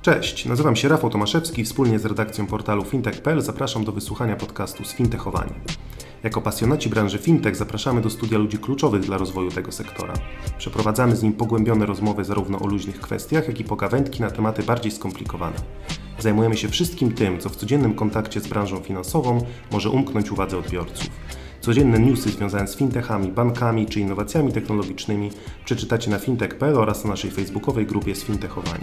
Cześć, nazywam się Rafał Tomaszewski i wspólnie z redakcją portalu fintech.pl zapraszam do wysłuchania podcastu Sfintechowani. Jako pasjonaci branży fintech zapraszamy do studia ludzi kluczowych dla rozwoju tego sektora. Przeprowadzamy z nim pogłębione rozmowy zarówno o luźnych kwestiach, jak i pogawędki na tematy bardziej skomplikowane. Zajmujemy się wszystkim tym, co w codziennym kontakcie z branżą finansową może umknąć uwadze odbiorców. Codzienne newsy związane z fintechami, bankami czy innowacjami technologicznymi przeczytacie na fintech.pl oraz na naszej facebookowej grupie Sfintechowani.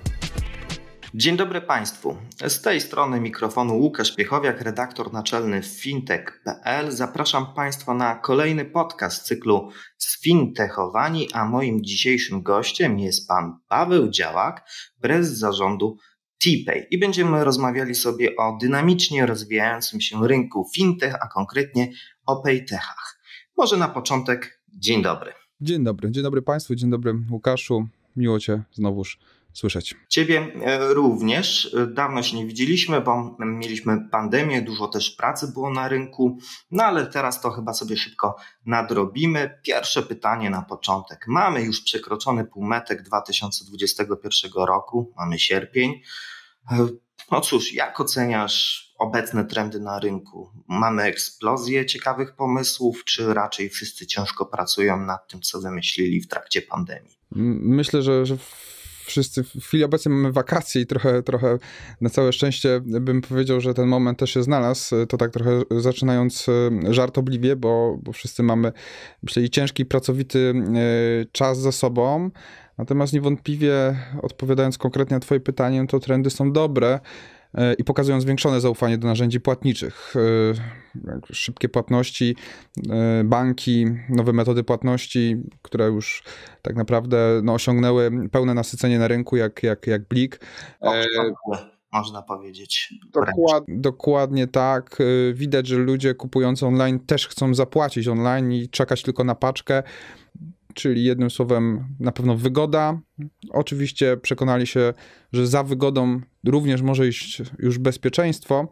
Dzień dobry Państwu. Z tej strony mikrofonu Łukasz Piechowiak, redaktor naczelny fintech.pl. Zapraszam Państwa na kolejny podcast cyklu Sfintechowani, a moim dzisiejszym gościem jest Pan Paweł Działak, prezes zarządu TPay. I będziemy rozmawiali sobie o dynamicznie rozwijającym się rynku fintech, a konkretnie o paytechach. Może na początek dzień dobry. Dzień dobry Państwu, dzień dobry Łukaszu. Miło Cię znowuż słyszeć. Ciebie również. Dawno się nie widzieliśmy, bo mieliśmy pandemię, dużo też pracy było na rynku, no ale teraz to chyba sobie szybko nadrobimy. Pierwsze pytanie na początek. Mamy już przekroczony półmetek 2021 roku, mamy sierpień. No cóż, jak oceniasz obecne trendy na rynku? Mamy eksplozję ciekawych pomysłów, czy raczej wszyscy ciężko pracują nad tym, co wymyślili w trakcie pandemii? Myślę, że wszyscy w chwili obecnej mamy wakacje i trochę na całe szczęście bym powiedział, że ten moment też się znalazł. To tak trochę zaczynając żartobliwie, bo wszyscy mamy, myślę, i ciężki, i pracowity czas za sobą. Natomiast niewątpliwie, odpowiadając konkretnie na Twoje pytanie, to trendy są dobre i pokazują zwiększone zaufanie do narzędzi płatniczych. Szybkie płatności, banki, nowe metody płatności, które już tak naprawdę osiągnęły pełne nasycenie na rynku, jak blik. Można powiedzieć. Dokładnie tak. Widać, że ludzie kupujący online też chcą zapłacić online i czekać tylko na paczkę. Czyli jednym słowem na pewno wygoda. Oczywiście przekonali się, że za wygodą również może iść już bezpieczeństwo.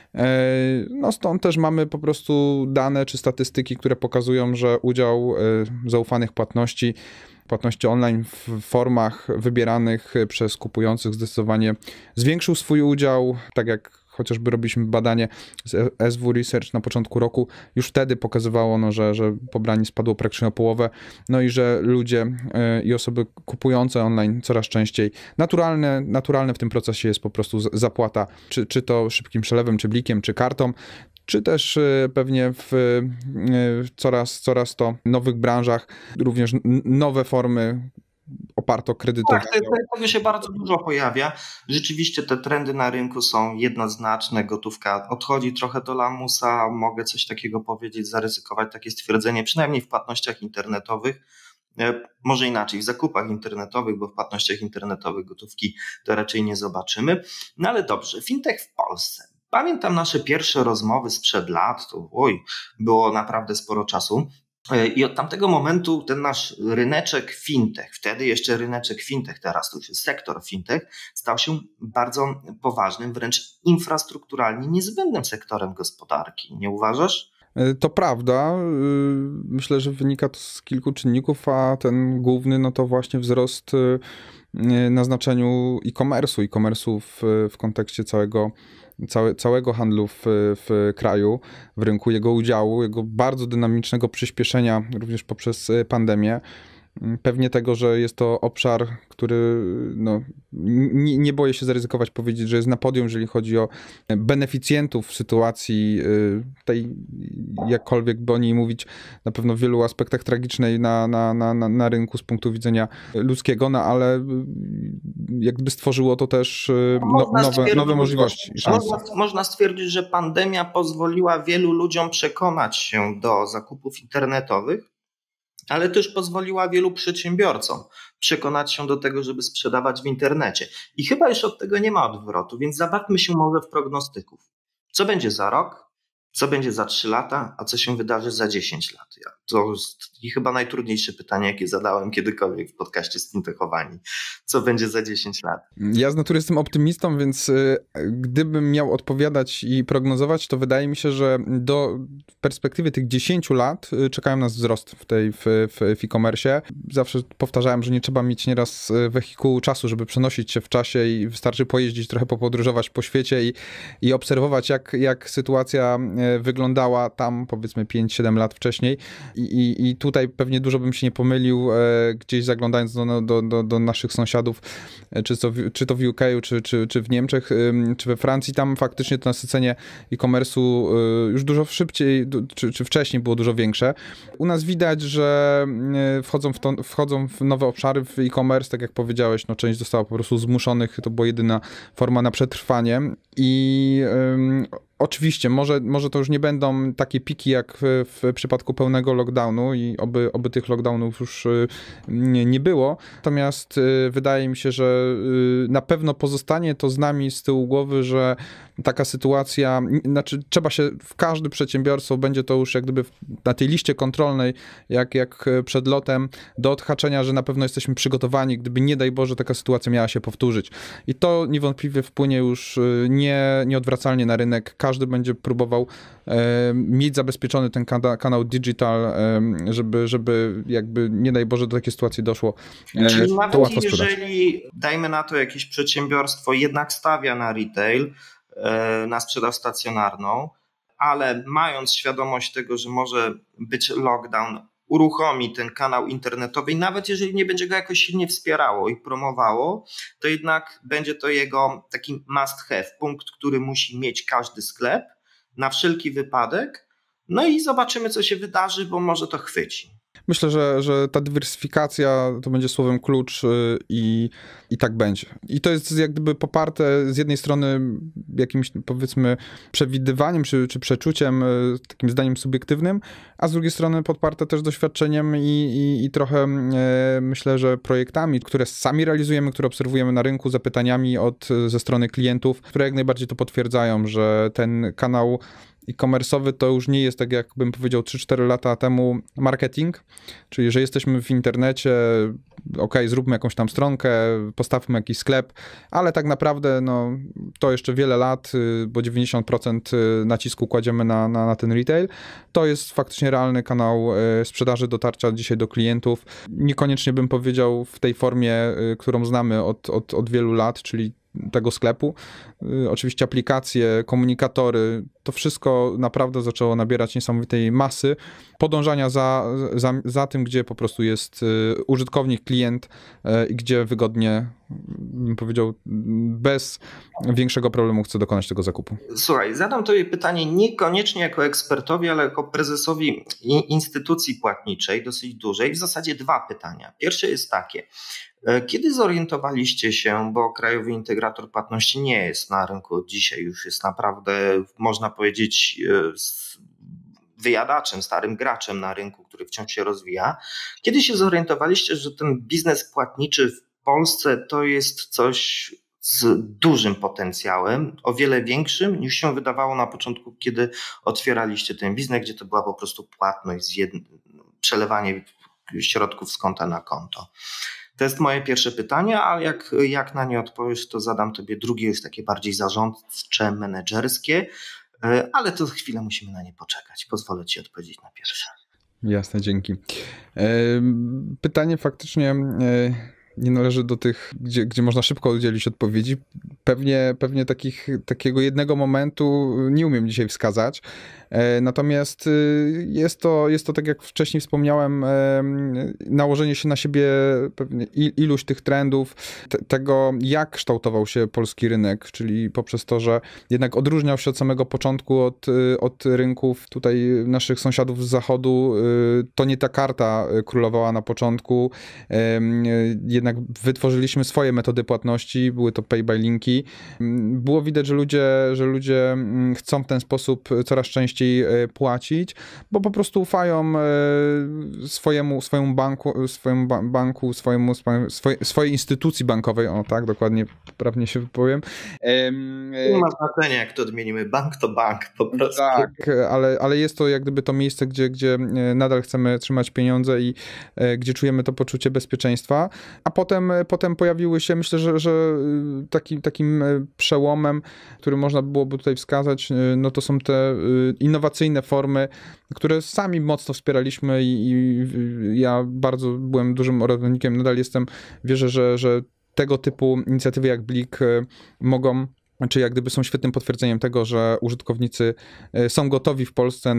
No stąd też mamy po prostu dane czy statystyki, które pokazują, że udział zaufanych płatności online w formach wybieranych przez kupujących zdecydowanie zwiększył swój udział, tak jak chociażby robiliśmy badanie z SW Research na początku roku, już wtedy pokazywało, że pobranie spadło praktycznie o połowę, no i że ludzie i osoby kupujące online coraz częściej, naturalne w tym procesie jest po prostu zapłata, czy to szybkim przelewem, czy blikiem, czy kartą, czy też pewnie w coraz to nowych branżach również nowe formy oparto kredytowe. Tak, tego się bardzo dużo pojawia. Rzeczywiście te trendy na rynku są jednoznaczne. Gotówka odchodzi trochę do lamusa. Mogę coś takiego powiedzieć, zaryzykować takie stwierdzenie, przynajmniej w płatnościach internetowych. Może inaczej, w zakupach internetowych, bo w płatnościach internetowych gotówki to raczej nie zobaczymy. No ale dobrze, fintech w Polsce. Pamiętam nasze pierwsze rozmowy sprzed lat, to było naprawdę sporo czasu. I od tamtego momentu ten nasz ryneczek fintech, wtedy jeszcze ryneczek fintech, teraz to już jest sektor fintech, stał się bardzo poważnym, wręcz infrastrukturalnie niezbędnym sektorem gospodarki. Nie uważasz? To prawda. Myślę, że wynika to z kilku czynników, a ten główny no to właśnie wzrost na znaczeniu e-commerce'u w kontekście całego handlu w kraju, w rynku, jego udziału, jego bardzo dynamicznego przyspieszenia również poprzez pandemię. Pewnie tego, że jest to obszar, który nie boję się zaryzykować powiedzieć, że jest na podium, jeżeli chodzi o beneficjentów w sytuacji tej, jakkolwiek by o niej mówić, na pewno w wielu aspektach tragicznej na rynku z punktu widzenia ludzkiego, no ale jakby stworzyło to też nowe możliwości i szanse. Można stwierdzić, że pandemia pozwoliła wielu ludziom przekonać się do zakupów internetowych, ale też pozwoliła wielu przedsiębiorcom przekonać się do tego, żeby sprzedawać w internecie. I chyba już od tego nie ma odwrotu, więc zabawmy się może w prognostyków. Co będzie za rok? Co będzie za 3 lata, a co się wydarzy za 10 lat? To jest chyba najtrudniejsze pytanie, jakie zadałem kiedykolwiek w podcaście Sfintechowani. Co będzie za 10 lat? Ja z natury jestem optymistą, więc gdybym miał odpowiadać i prognozować, to wydaje mi się, że do perspektywy tych 10 lat czekają nas wzrost w e-commerce. Zawsze powtarzałem, że nie trzeba mieć nieraz wehikułu czasu, żeby przenosić się w czasie i wystarczy pojeździć, trochę popodróżować po świecie i obserwować, jak sytuacja wyglądała tam, powiedzmy 5-7 lat wcześniej. I tutaj pewnie dużo bym się nie pomylił, gdzieś zaglądając do naszych sąsiadów, czy to w UK, czy w Niemczech, czy we Francji, tam faktycznie to nasycenie e-commerce'u już dużo szybciej, czy wcześniej było dużo większe. U nas widać, że wchodzą w nowe obszary w e-commerce, tak jak powiedziałeś, no część została po prostu zmuszonych, to była jedyna forma na przetrwanie i oczywiście, może to już nie będą takie piki jak w przypadku pełnego lockdownu i oby tych lockdownów już nie było. Natomiast wydaje mi się, że na pewno pozostanie to z nami z tyłu głowy, że taka sytuacja, znaczy trzeba się, każdy przedsiębiorstwo będzie to już jak gdyby na tej liście kontrolnej, jak przed lotem, do odhaczenia, że na pewno jesteśmy przygotowani, gdyby nie daj Boże taka sytuacja miała się powtórzyć. I to niewątpliwie wpłynie już nieodwracalnie na rynek. Każdy będzie próbował mieć zabezpieczony ten kanał digital, żeby jakby nie daj Boże do takiej sytuacji doszło. Czyli nawet jeżeli, dajmy na to, jakieś przedsiębiorstwo jednak stawia na retail, na sprzedaż stacjonarną, ale mając świadomość tego, że może być lockdown, uruchomi ten kanał internetowy i nawet jeżeli nie będzie go jakoś silnie wspierało i promowało, to jednak będzie to jego taki must have, punkt, który musi mieć każdy sklep na wszelki wypadek. No i zobaczymy, co się wydarzy, bo może to chwyci. Myślę, że ta dywersyfikacja to będzie słowem klucz i tak będzie. I to jest jak gdyby poparte z jednej strony jakimś, powiedzmy, przewidywaniem czy przeczuciem, takim zdaniem subiektywnym, a z drugiej strony podparte też doświadczeniem i trochę myślę, że projektami, które sami realizujemy, które obserwujemy na rynku, zapytaniami ze strony klientów, które jak najbardziej to potwierdzają, że ten kanał e-commerce'owy to już nie jest, tak jak bym powiedział 3-4 lata temu, marketing, czyli że jesteśmy w internecie, zróbmy jakąś tam stronkę, postawmy jakiś sklep, ale tak naprawdę no, to jeszcze wiele lat, bo 90% nacisku kładziemy na ten retail. To jest faktycznie realny kanał sprzedaży, dotarcia dzisiaj do klientów. Niekoniecznie bym powiedział w tej formie, którą znamy od wielu lat, czyli tego sklepu. Oczywiście aplikacje, komunikatory, to wszystko naprawdę zaczęło nabierać niesamowitej masy podążania za tym, gdzie po prostu jest użytkownik, klient i gdzie wygodnie, bym powiedział, bez większego problemu chce dokonać tego zakupu. Słuchaj, zadam tobie pytanie niekoniecznie jako ekspertowi, ale jako prezesowi instytucji płatniczej, dosyć dużej. W zasadzie 2 pytania. Pierwsze jest takie. Kiedy zorientowaliście się, bo Krajowy Integrator Płatności nie jest na rynku od dzisiaj, już jest naprawdę, można powiedzieć, wyjadaczem, starym graczem na rynku, który wciąż się rozwija. Kiedy się zorientowaliście, że ten biznes płatniczy w Polsce to jest coś z dużym potencjałem, o wiele większym niż się wydawało na początku, kiedy otwieraliście ten biznes, gdzie to była po prostu płatność, przelewanie środków z konta na konto. To jest moje pierwsze pytanie, a jak na nie odpowiesz, to zadam tobie drugie, już takie bardziej zarządcze, menedżerskie, ale to chwilę musimy na nie poczekać. Pozwolę ci odpowiedzieć na pierwsze. Jasne, dzięki. Pytanie faktycznie nie należy do tych, gdzie można szybko udzielić odpowiedzi. Pewnie takiego jednego momentu nie umiem dzisiaj wskazać. Natomiast jest to, tak jak wcześniej wspomniałem, nałożenie się na siebie pewnie iluś tych trendów, tego jak kształtował się polski rynek, czyli poprzez to, że jednak odróżniał się od samego początku od rynków tutaj naszych sąsiadów z zachodu. To nie ta karta królowała na początku. Jednak wytworzyliśmy swoje metody płatności, były to pay by linki. Było widać, że ludzie chcą w ten sposób coraz częściej częściej płacić, bo po prostu ufają swojej instytucji bankowej, o tak, dokładnie, poprawnie się wypowiem. Nie ma znaczenia, jak to odmienimy, bank to bank po prostu. Tak, ale jest to jak gdyby to miejsce, gdzie nadal chcemy trzymać pieniądze i gdzie czujemy to poczucie bezpieczeństwa, a potem pojawiły się, myślę, że takim przełomem, który można byłoby tutaj wskazać, no to są te innowacyjne formy, które sami mocno wspieraliśmy i ja bardzo byłem dużym orędownikiem, nadal jestem, wierzę, że tego typu inicjatywy jak Blik mogą, czy jak gdyby są świetnym potwierdzeniem tego, że użytkownicy są gotowi w Polsce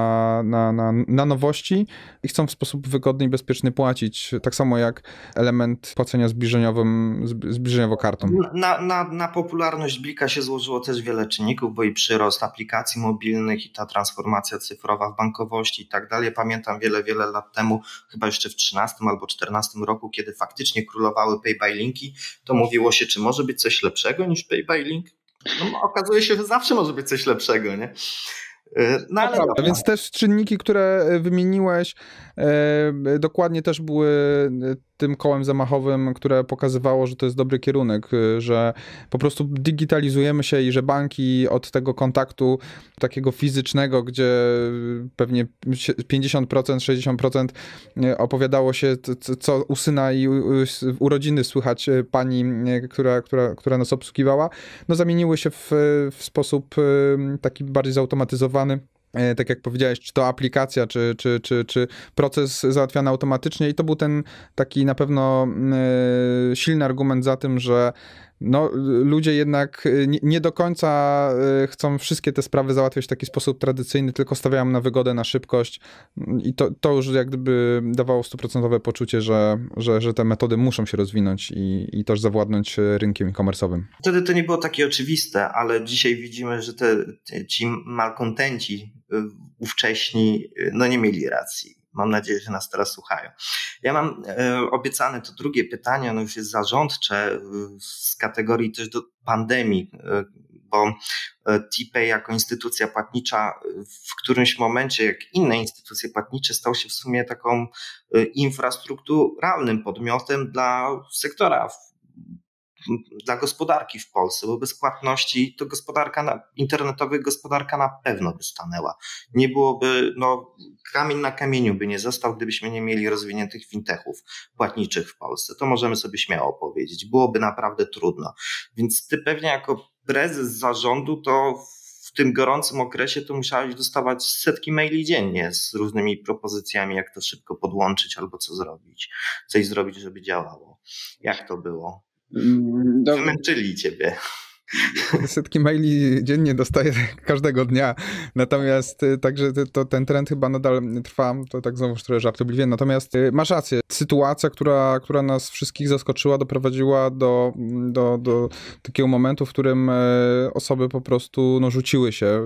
na nowości i chcą w sposób wygodny i bezpieczny płacić. Tak samo jak element płacenia zbliżeniowo kartą. Na popularność Blika się złożyło też wiele czynników, bo i przyrost aplikacji mobilnych i ta transformacja cyfrowa w bankowości i tak dalej. Pamiętam wiele lat temu, chyba jeszcze w 13 albo 14 roku, kiedy faktycznie królowały pay by linki, to mówiło się, czy może być coś lepszego niż pay by link? No, okazuje się, że zawsze może być coś lepszego, nie? No, ale prawda, więc też czynniki, które wymieniłeś, dokładnie też były tym kołem zamachowym, które pokazywało, że to jest dobry kierunek, że po prostu digitalizujemy się i że banki od tego kontaktu takiego fizycznego, gdzie pewnie 50%, 60% opowiadało się, co u syna i urodziny słychać pani, która nas obsługiwała, no zamieniły się w sposób taki bardziej zautomatyzowany. Tak jak powiedziałeś, czy to aplikacja, czy proces załatwiany automatycznie i to był ten taki na pewno silny argument za tym, że no, ludzie jednak nie do końca chcą wszystkie te sprawy załatwiać w taki sposób tradycyjny, tylko stawiają na wygodę, na szybkość i to już jak gdyby dawało 100% poczucie, że te metody muszą się rozwinąć i też zawładnąć rynkiem e-commerce'owym. Wtedy to nie było takie oczywiste, ale dzisiaj widzimy, że ci malkontenci ówcześni no nie mieli racji. Mam nadzieję, że nas teraz słuchają. Ja mam obiecane to drugie pytanie, ono już jest zarządcze z kategorii też do pandemii, bo TPay jako instytucja płatnicza w którymś momencie, jak inne instytucje płatnicze, stał się w sumie taką infrastrukturalnym podmiotem dla sektora, dla gospodarki w Polsce, bo bez płatności to gospodarka na pewno by stanęła. Nie byłoby, kamień na kamieniu by nie został, gdybyśmy nie mieli rozwiniętych fintechów płatniczych w Polsce. To możemy sobie śmiało powiedzieć. Byłoby naprawdę trudno. Więc ty pewnie jako prezes zarządu to w tym gorącym okresie to musiałeś dostawać setki maili dziennie z różnymi propozycjami, jak to szybko podłączyć albo co zrobić. Coś zrobić, żeby działało. Jak to było? Wymęczyli ciebie. Setki maili dziennie dostaję każdego dnia, natomiast także ten trend chyba nadal trwa, to tak znowu trochę żartobliwie, natomiast masz rację, sytuacja, która nas wszystkich zaskoczyła, doprowadziła do takiego momentu, w którym osoby po prostu rzuciły się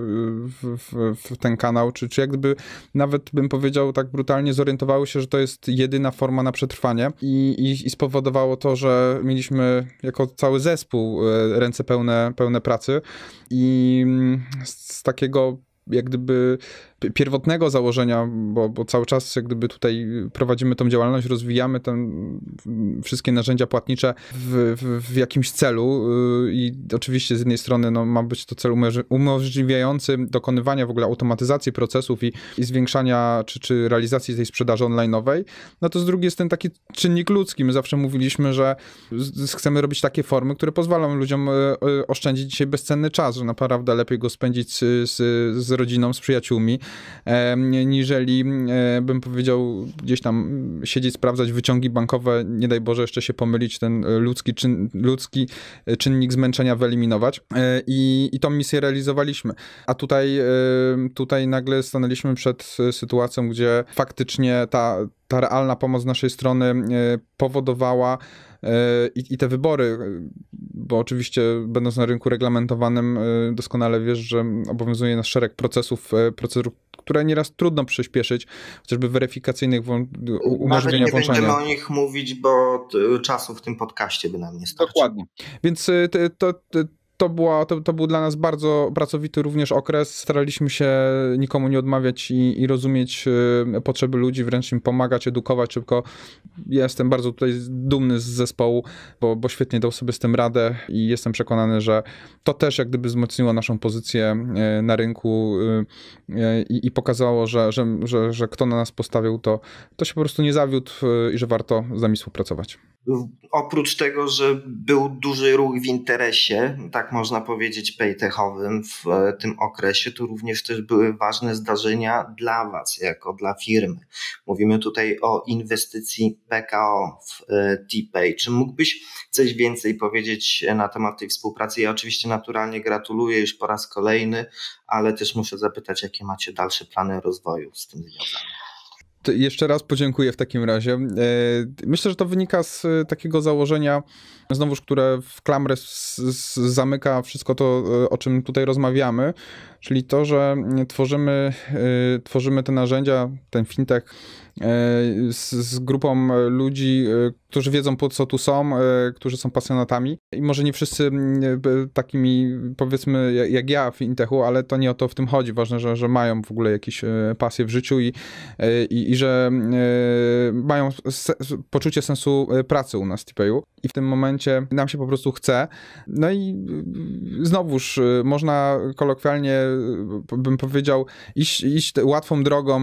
w ten kanał, czy jak gdyby nawet bym powiedział tak brutalnie zorientowały się, że to jest jedyna forma na przetrwanie i spowodowało to, że mieliśmy jako cały zespół ręce pełne pracy i z takiego jak gdyby pierwotnego założenia, bo cały czas jak gdyby tutaj prowadzimy tą działalność, rozwijamy wszystkie narzędzia płatnicze w jakimś celu i oczywiście z jednej strony ma być to cel umożliwiający dokonywania w ogóle automatyzacji procesów i zwiększania czy realizacji tej sprzedaży online'owej, no to z drugiej jest ten taki czynnik ludzki. My zawsze mówiliśmy, że chcemy robić takie formy, które pozwolą ludziom oszczędzić dzisiaj bezcenny czas, że naprawdę lepiej go spędzić z rodziną, z przyjaciółmi, niżeli bym powiedział gdzieś tam siedzieć, sprawdzać wyciągi bankowe, nie daj Boże jeszcze się pomylić, ten ludzki czynnik zmęczenia wyeliminować i tą misję realizowaliśmy. A tutaj nagle stanęliśmy przed sytuacją, gdzie faktycznie ta realna pomoc z naszej strony powodowała i te wybory, bo oczywiście będąc na rynku reglamentowanym doskonale wiesz, że obowiązuje nas szereg procedur, które nieraz trudno przyspieszyć, chociażby weryfikacyjnych umożliwienia włączania. Nie będziemy o nich mówić, bo czasu w tym podcaście by nam nie starczyło. Dokładnie. Więc to był dla nas bardzo pracowity również okres. Staraliśmy się nikomu nie odmawiać i rozumieć potrzeby ludzi, wręcz im pomagać, edukować szybko. Ja jestem bardzo tutaj dumny z zespołu, bo świetnie dał sobie z tym radę i jestem przekonany, że to też jak gdyby wzmocniło naszą pozycję na rynku i pokazało, że kto na nas postawił, to się po prostu nie zawiódł i że warto z nami współpracować. Oprócz tego, że był duży ruch w interesie, tak można powiedzieć, paytechowym w tym okresie, to również też były ważne zdarzenia dla Was, jako dla firmy. Mówimy tutaj o inwestycji PKO w TPay. Czy mógłbyś coś więcej powiedzieć na temat tej współpracy? Ja oczywiście naturalnie gratuluję już po raz kolejny, ale też muszę zapytać, jakie macie dalsze plany rozwoju z tym związane. Jeszcze raz podziękuję w takim razie. Myślę, że to wynika z takiego założenia, znowuż, które w klamrę zamyka wszystko to, o czym tutaj rozmawiamy, czyli to, że tworzymy te narzędzia, ten fintech z grupą ludzi, którzy wiedzą, po co tu są, którzy są pasjonatami i może nie wszyscy takimi, powiedzmy, jak ja w fintechu, ale to nie o to w tym chodzi. Ważne, że mają w ogóle jakieś pasje w życiu i że mają poczucie sensu pracy u nas w TPayu i w tym momencie nam się po prostu chce. No i znowuż można kolokwialnie, bym powiedział, iść łatwą drogą,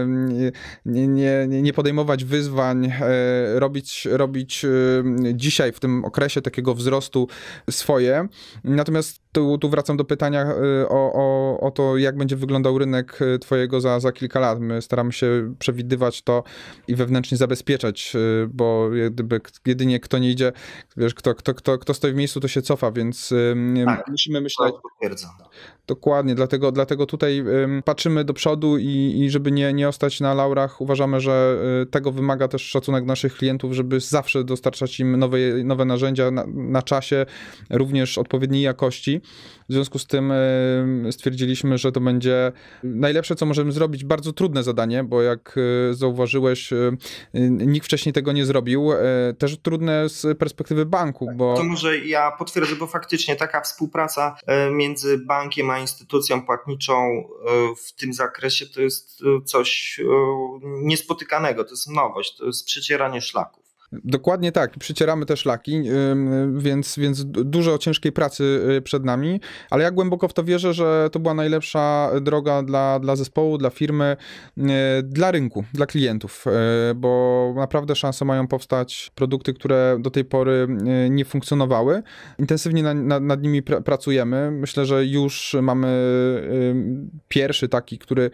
nie podejmować wyzwań, robić dzisiaj w tym okresie takiego wzrostu swoje. Natomiast tu wracam do pytania o to, jak będzie wyglądał rynek twojego za kilka lat. My staramy się przewidywać to i wewnętrznie zabezpieczać, bo gdyby jedynie kto nie idzie, wiesz, kto stoi w miejscu, to się cofa, więc tak, musimy myśleć. Potwierdzam. Dokładnie, dlatego tutaj patrzymy do przodu i żeby nie ostać na laurach, uważamy, że tego wymaga też szacunek naszych klientów, żeby zawsze dostarczać im nowe narzędzia na czasie, również odpowiedniej jakości. W związku z tym stwierdziliśmy, że to będzie najlepsze, co możemy zrobić. Bardzo trudne zadanie, bo jak zauważyłeś, nikt wcześniej tego nie zrobił. Też trudne z perspektywy banku, bo... To może ja potwierdzę, bo faktycznie taka współpraca między bankiem a instytucją płatniczą w tym zakresie to jest coś niespotykanego, to jest nowość, to jest przecieranie szlaków. Dokładnie tak, przycieramy te szlaki, więc dużo ciężkiej pracy przed nami, ale ja głęboko w to wierzę, że to była najlepsza droga dla zespołu, dla firmy, dla rynku, dla klientów, bo naprawdę szanse mają powstać produkty, które do tej pory nie funkcjonowały. Intensywnie nad nimi pracujemy. Myślę, że już mamy pierwszy taki, który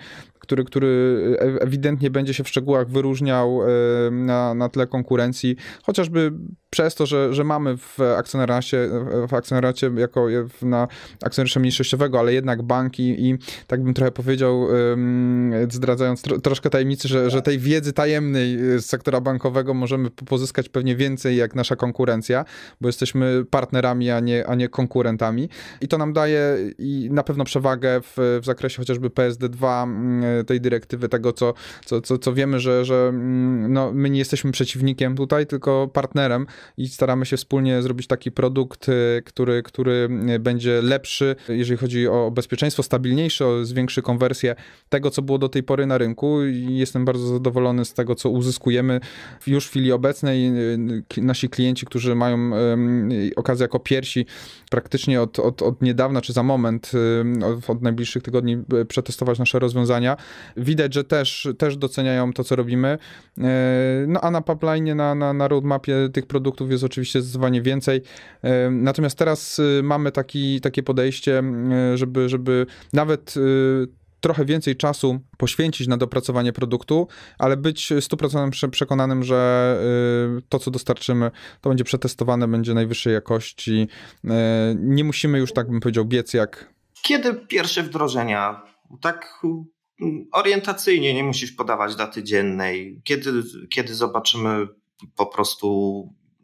ewidentnie będzie się w szczegółach wyróżniał na tle konkurencji, chociażby przez to, że mamy w akcjonariacie na akcjonariusza mniejszościowego, ale jednak banki i tak bym trochę powiedział, zdradzając troszkę tajemnicy, że tej wiedzy tajemnej z sektora bankowego możemy pozyskać pewnie więcej jak nasza konkurencja, bo jesteśmy partnerami, a nie konkurentami i to nam daje i na pewno przewagę w zakresie chociażby PSD2, tej dyrektywy, tego co wiemy, że no, my nie jesteśmy przeciwnikiem tutaj, tylko partnerem i staramy się wspólnie zrobić taki produkt, który będzie lepszy, jeżeli chodzi o bezpieczeństwo, stabilniejszy, zwiększy konwersję tego, co było do tej pory na rynku i jestem bardzo zadowolony z tego, co uzyskujemy już w chwili obecnej. Nasi klienci, którzy mają okazję jako pierwsi praktycznie od niedawna, czy za moment, od najbliższych tygodni przetestować nasze rozwiązania, widać, że też doceniają to, co robimy. No a na pipeline, na roadmapie tych produktów jest oczywiście zdecydowanie więcej. Natomiast teraz mamy takie podejście, żeby nawet trochę więcej czasu poświęcić na dopracowanie produktu, ale być 100% przekonanym, że to, co dostarczymy, to będzie przetestowane, będzie najwyższej jakości. Nie musimy już, tak bym powiedział, biec jak... Kiedy pierwsze wdrożenia? Tak orientacyjnie, nie musisz podawać daty dziennej. Kiedy zobaczymy po prostu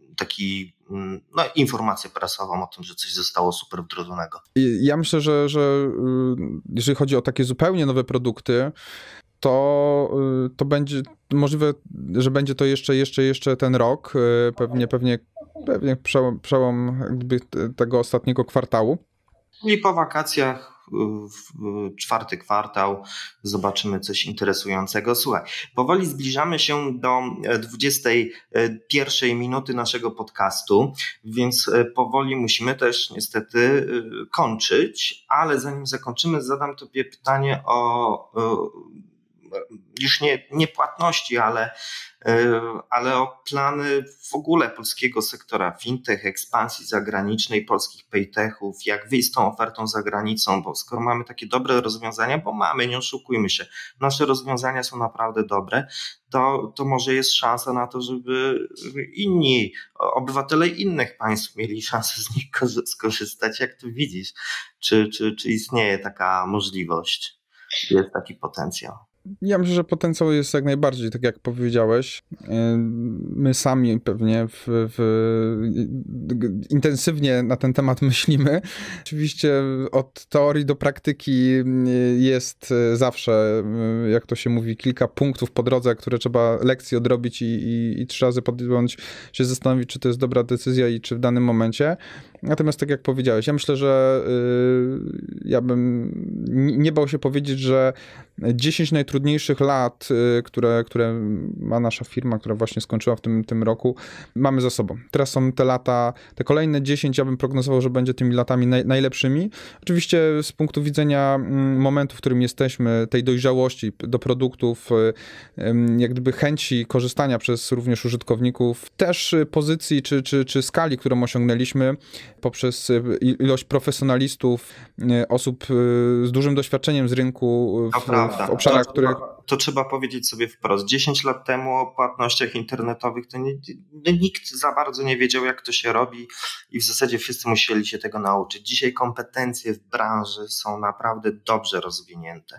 informację prasową o tym, że coś zostało super wdrożonego? Ja myślę, że jeżeli chodzi o takie zupełnie nowe produkty, to będzie możliwe, że będzie to jeszcze ten rok, pewnie przełom tego ostatniego kwartału. I po wakacjach w 4. kwartał zobaczymy coś interesującego. Słuchaj, powoli zbliżamy się do 21 minuty naszego podcastu, więc powoli musimy też niestety kończyć, ale zanim zakończymy, zadam Tobie pytanie o już nie płatności, ale o plany w ogóle polskiego sektora fintech, ekspansji zagranicznej, polskich paytechów, jak wyjść z tą ofertą za granicą, bo skoro mamy takie dobre rozwiązania, bo mamy, nie oszukujmy się, nasze rozwiązania są naprawdę dobre, to może jest szansa na to, żeby inni obywatele innych państw mieli szansę z nich skorzystać. Jak to widzisz? Czy istnieje taka możliwość? Jest taki potencjał? Ja myślę, że potencjał jest jak najbardziej, tak jak powiedziałeś. My sami pewnie intensywnie na ten temat myślimy. Oczywiście od teorii do praktyki jest zawsze, jak to się mówi, kilka punktów po drodze, które trzeba lekcje odrobić i 3 razy podjąć, się zastanowić, czy to jest dobra decyzja i czy w danym momencie. Natomiast tak jak powiedziałeś, ja myślę, że ja bym nie bał się powiedzieć, że 10 najtrudniejszych lat, które ma nasza firma, która właśnie skończyła w tym roku, mamy za sobą. Teraz są te lata, te kolejne 10, ja bym prognozował, że będzie tymi latami najlepszymi. Oczywiście z punktu widzenia momentu, w którym jesteśmy, tej dojrzałości do produktów, jak gdyby chęci korzystania przez również użytkowników, też pozycji czy skali, którą osiągnęliśmy poprzez ilość profesjonalistów, osób z dużym doświadczeniem z rynku w obszarach, których... To trzeba powiedzieć sobie wprost. 10 lat temu o płatnościach internetowych to nikt za bardzo nie wiedział, jak to się robi i w zasadzie wszyscy musieli się tego nauczyć. Dzisiaj kompetencje w branży są naprawdę dobrze rozwinięte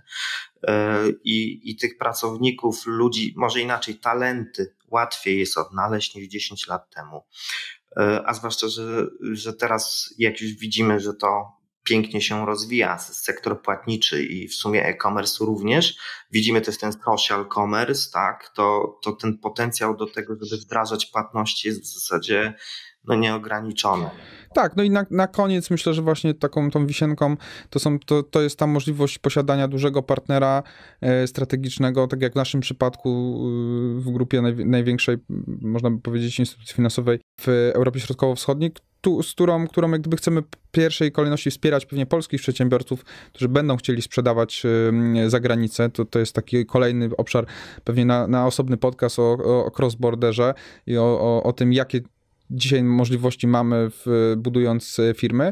i tych pracowników, ludzi, może inaczej, talenty łatwiej jest odnaleźć niż 10 lat temu. A zwłaszcza, że teraz jak już widzimy, że to pięknie się rozwija sektor płatniczy i w sumie e-commerce również. Widzimy też ten social commerce, tak? To ten potencjał do tego, żeby wdrażać płatności jest w zasadzie nieograniczony. Tak, no i na koniec myślę, że właśnie tą wisienką to jest ta możliwość posiadania dużego partnera strategicznego, tak jak w naszym przypadku w grupie największej, można by powiedzieć, instytucji finansowej w Europie Środkowo-Wschodniej, z którą jak gdyby chcemy w pierwszej kolejności wspierać pewnie polskich przedsiębiorców, którzy będą chcieli sprzedawać za granicę. To jest taki kolejny obszar pewnie na osobny podcast o cross-borderze i o tym, jakie dzisiaj możliwości mamy budując firmy,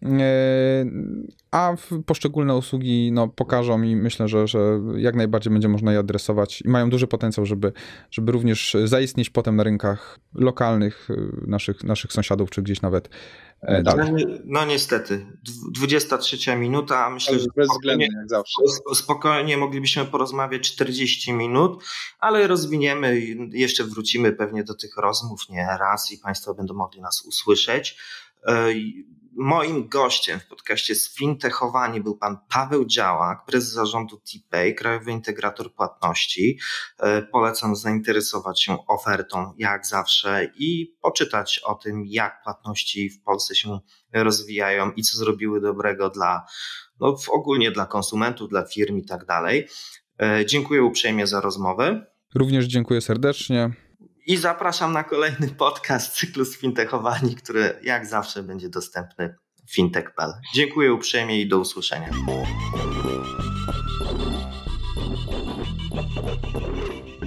a poszczególne usługi pokażą i myślę, że jak najbardziej będzie można je adresować i mają duży potencjał, żeby również zaistnieć potem na rynkach lokalnych naszych sąsiadów, czy gdzieś nawet dalej. No niestety, 23 minuta, a myślę, że bezwzględnie jak zawsze. Spokojnie moglibyśmy porozmawiać 40 minut, ale rozwiniemy i jeszcze wrócimy pewnie do tych rozmów nie raz i Państwo będą mogli nas usłyszeć. Moim gościem w podcaście Sfintechowani był pan Paweł Działak, prezes zarządu TPay, krajowy integrator płatności. Polecam zainteresować się ofertą jak zawsze i poczytać o tym, jak płatności w Polsce się rozwijają i co zrobiły dobrego ogólnie dla konsumentów, dla firm i tak dalej. Dziękuję uprzejmie za rozmowę. Również dziękuję serdecznie. I zapraszam na kolejny podcast cyklu Sfintechowani, który jak zawsze będzie dostępny w fintech.pl. Dziękuję uprzejmie i do usłyszenia.